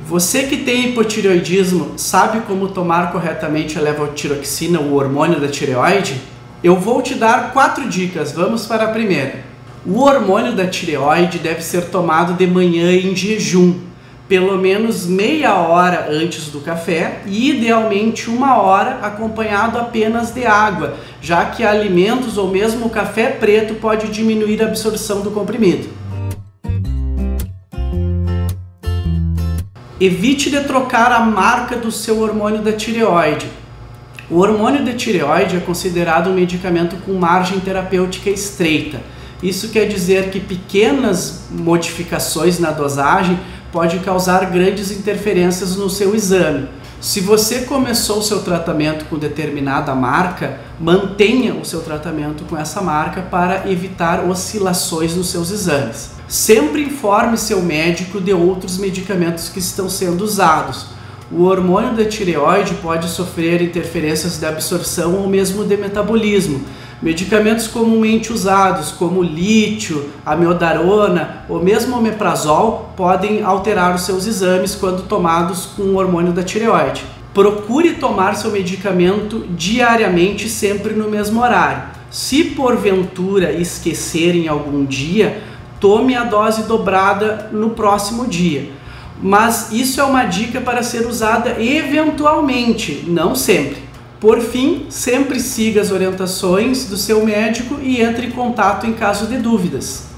Você que tem hipotireoidismo, sabe como tomar corretamente a levotiroxina, o hormônio da tireoide? Eu vou te dar 4 dicas, vamos para a primeira. O hormônio da tireoide deve ser tomado de manhã em jejum, pelo menos meia hora antes do café e idealmente 1 hora acompanhado apenas de água, já que alimentos ou mesmo o café preto pode diminuir a absorção do comprimido. Evite de trocar a marca do seu hormônio da tireoide. O hormônio da tireoide é considerado um medicamento com margem terapêutica estreita. Isso quer dizer que pequenas modificações na dosagem podem causar grandes interferências no seu exame. Se você começou o seu tratamento com determinada marca, mantenha o seu tratamento com essa marca para evitar oscilações nos seus exames. Sempre informe seu médico de outros medicamentos que estão sendo usados. O hormônio da tireoide pode sofrer interferências de absorção ou mesmo de metabolismo. Medicamentos comumente usados, como lítio, amiodarona ou mesmo omeprazol, podem alterar os seus exames quando tomados com o hormônio da tireoide. Procure tomar seu medicamento diariamente, sempre no mesmo horário. Se porventura esquecer em algum dia, tome a dose dobrada no próximo dia. Mas isso é uma dica para ser usada eventualmente, não sempre. Por fim, sempre siga as orientações do seu médico e entre em contato em caso de dúvidas.